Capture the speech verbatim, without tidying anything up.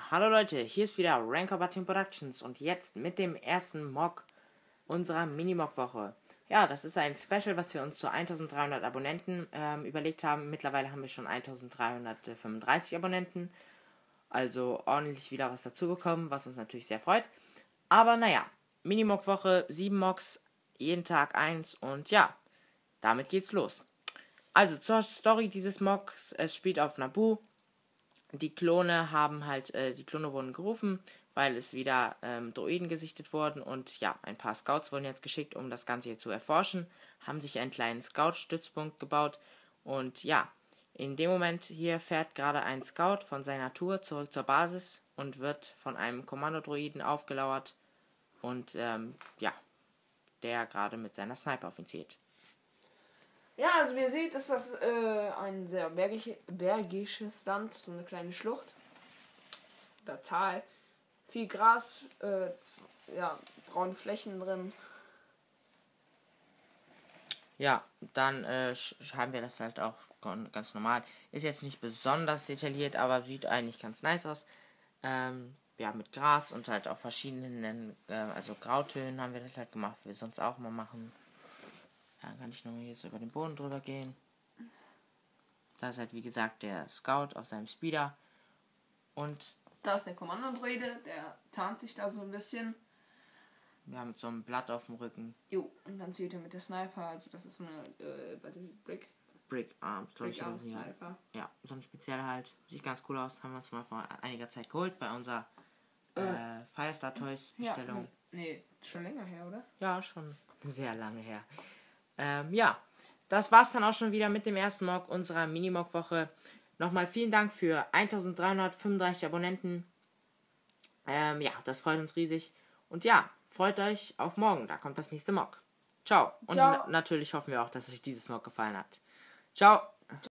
hallo Leute, hier ist wieder Ranker Team Productions und jetzt mit dem ersten Mock unserer Mini-Mock-Woche. Ja, das ist ein Special, was wir uns zu eintausenddreihundert Abonnenten ähm, überlegt haben. Mittlerweile haben wir schon eintausenddreihundertfünfunddreißig Abonnenten, also ordentlich wieder was dazugekommen, was uns natürlich sehr freut. Aber naja, Mini-Mock-Woche, sieben Mocks, jeden Tag eins und ja, damit geht's los. Also zur Story dieses Mocks, es spielt auf Naboo. Die Klone haben halt, äh, die Klone wurden gerufen, weil es wieder ähm, Droiden gesichtet wurden und ja, ein paar Scouts wurden jetzt geschickt, um das Ganze hier zu erforschen, haben sich einen kleinen Scout-Stützpunkt gebaut und ja, in dem Moment hier fährt gerade ein Scout von seiner Tour zurück zur Basis und wird von einem Kommandodroiden aufgelauert und ähm, ja, der gerade mit seiner Sniper auf ihn zielt. Ja, also wie ihr seht, ist das äh, ein sehr bergig, bergisches Land, so eine kleine Schlucht. Da Tal, viel Gras, äh, ja, braune Flächen drin. Ja, dann äh, haben wir das halt auch ganz normal. Ist jetzt nicht besonders detailliert, aber sieht eigentlich ganz nice aus. Ähm, ja, mit Gras und halt auch verschiedenen, äh, also Grautönen haben wir das halt gemacht, wie wir sonst auch immer machen. Dann kann ich nochmal hier so über den Boden drüber gehen. Da ist halt, wie gesagt, der Scout auf seinem Speeder. Und da ist der Kommandodroide, der tarnt sich da so ein bisschen. Ja, mit so einem Blatt auf dem Rücken. Jo, und dann zielt er mit der Sniper, also das ist eine, äh, warte, Brick. Brick Arms, glaube ich. Brick Arms Sniper. Ja, so ein spezieller halt. Sieht ganz cool aus. Haben wir uns mal vor einiger Zeit geholt bei unserer äh, äh, Firestar Toys Bestellung. Ja, nee, schon länger her, oder? Ja, schon sehr lange her. Ähm, ja, das war's dann auch schon wieder mit dem ersten Mock unserer Mini-Mock-Woche. Nochmal vielen Dank für eintausenddreihundertfünfunddreißig Abonnenten. Ähm, ja, das freut uns riesig. Und ja, freut euch auf morgen. Da kommt das nächste Mock. Ciao. Und Ciao. Na- natürlich hoffen wir auch, dass euch dieses Mock gefallen hat. Ciao.